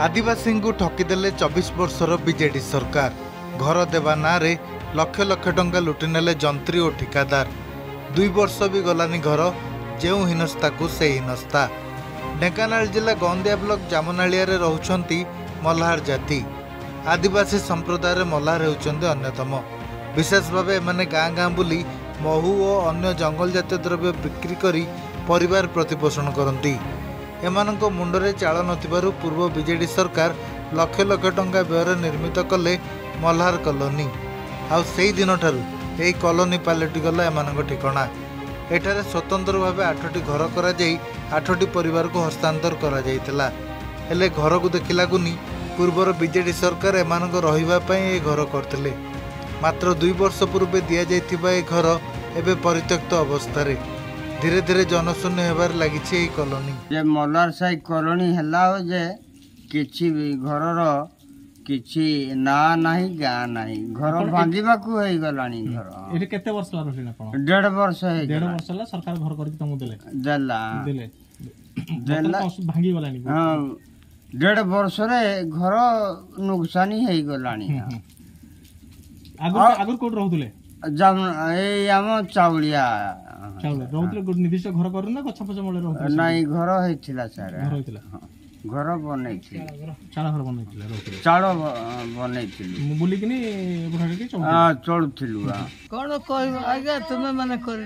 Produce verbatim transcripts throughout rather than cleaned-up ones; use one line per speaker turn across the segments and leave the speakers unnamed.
आदिवासी को ठकीदेले चौबीस वर्षर बीजेडी सरकार घर देवा ना रे लक्ष लक्ष टंका लुटि नेले जंत्री और ठिकादार। दुई वर्ष भी गलानी घर जो हिनस्ता को से हिनस्ता। ढेंकानाल जिला गौंदिया ब्लॉक जामनालिया रे रहउछंती मल्हार जाति। आदिवासी संप्रदाय मल्हार हेउछंती अन्यतम। विशेष भाव एमाने गाँ गाँ बुली महू और अन्य जंगल जातीय द्रव्य बिक्री करी परिवार प्रतिपोषण करती। एमानंको मुंडरे चाल नथिबारु पूर्व बीजेडी सरकार लक्ष लक्ष टंका व्यय निर्मित कले मल्हार कॉलोनी। आउ सेही दिन ठारू एही कॉलोनी पालटि गला एमानंको ठिकाना। एठारे स्वतंत्र भाव आठटी घर करा जाई आठटी परिवार को हस्तांतर करा जाइतिला। हेले घर को देखि लागुनी पूर्वर बीजेडी सरकार एमानंको रहिबा पई ए घर करथिले। मात्र दुई वर्ष पूर्व दिया जाइतिबा ए घर एबे परित्यक्त अवस्था रे धीरे धीरे जनशून्य होबार लागिछि ए कॉलोनी।
जे मल्हार साई कॉलोनी हला हो जे किछि घरर किछि ना नाही गा नाही घर भांगीबा को हेई गलानी। घर
एटे केते वर्ष रहलिन आपण?
डेढ़ वर्ष है।
डेढ़ वर्ष ला सरकार घर करके तुमको देले
देला
देले देला भांगी गलानी।
हां डेढ़ वर्ष रे घर नुकसानी हेई गलानी।
आगु आगु कोड रहउतले
जम ए हम चावलिया
चावल रहउतले गुड निर्दिष्ट घर करू ना गछ पछ मळे रहउतले?
नाही घर हेतिला सर।
घर हेतिला
घर बनैछि
चाळ घर बनैथिले रहउतले
चाळ बनैथिलु
बुली किनी बुढा के चौ
हां चलथिलु।
कोन कहबो आगे तुमे माने करि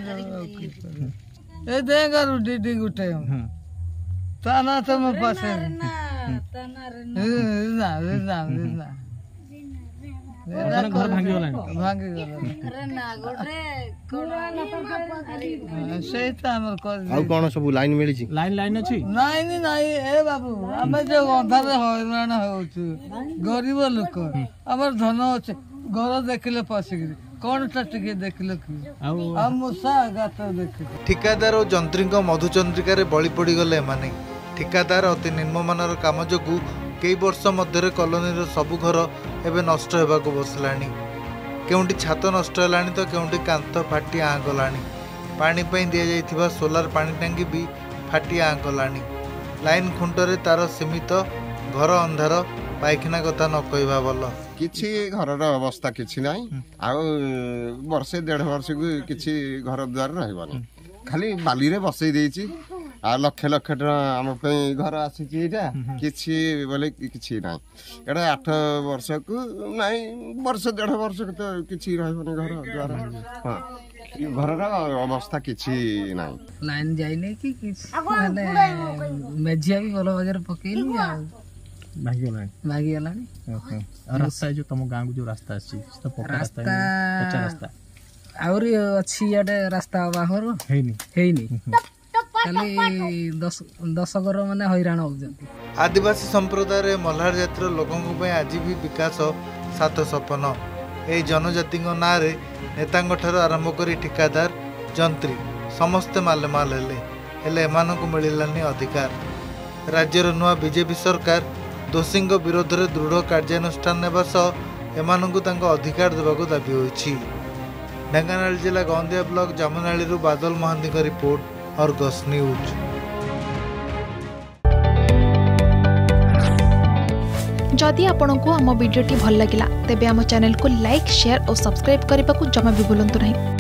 ए देगारु डीडी गुटे ताना तुम पासे ताना रे ना ना ना
घर भांगी गलानी
भांगी गलानी अरे ना गोटे कोन सेता हमर कर
आ कोन सब लाइन मिली छी?
लाइन लाइन अछि
नाही नाही ए बाबू हमें जो अंधारे हैरान होछु गरीब लोक हमर धन अछि घर देखले पसिगिरी कोन टटके देखले कि हम मुसा गात देख।
ठिकादार और जंत्री मधुचंद्रिका रे बळी पड़ी गले माने। ठिकादार अति निम्नमानर काम जोगु कई वर्ष मध्य कॉलोनी सबु घर एवं नष्ट होगा बसलानी। केउंटी छात नष्ट है तो केउंटी कांथ फाटी आँ गलानी। पानी पई दिया जाइथिबा सोलार पानी टांगी भी फाटी आँ गलानी। लाइन खुंटरे तार सीमित घर अंधार पाइखाना कथा न कहवा भल।
किछि घरर अवस्था किछि नाही। आ वर्षे डेढ़ वर्ष को किछि घर द्वार रहबानी। खाली बाली रे बसई देछि आ लक्ष लक्ष आम घर आसी किछि बोले किछि ना। एटा आठ वर्ष को नहीं वर्ष डेढ़ वर्ष के तो किछि रहबनी घर द्वार। हां घरर अवस्था किछि नाही।
लाइन जाई नै कि माने मेजिया भी बोलो वगैरह पकेनी आ
भागी गलानी
भागी गलानी।
ओके रास्ता जो तुम गांव जो रास्ता अछि तो पक्का रास्ता कच्चा रास्ता
और अछि याडे रास्ता बाहर
हेनी
हेनी
खाली दस दस घर माने हैरान हो जंती।
आदिवासी संप्रदाय मल्हार जातिर लोकंक पय आज भी विकास सात सपन। ए जनजाति ना रे नेतांग ठार आरंभ करी ठिकादार जंत्री समस्ते मालेमाल हेले हेले एमानकु मिलिलानी अधिकार। राज्यर नुआ बीजेपी सरकार दोषी विरोध में दृढ़ कार्यानुष्ठान नेबा सह एमानकु तांको अधिकार देबाकु दाबी होइछि। ढेंकानाल जिला गौंदिया ब्लॉक जामनाली बादल महांती का रिपोर्ट और गस न्यूज।
जदि आपंक आम भिडी भल लगा तेब आम चैनल को लाइक शेयर और सब्सक्राइब करने को जमा भी भूलु नहीं।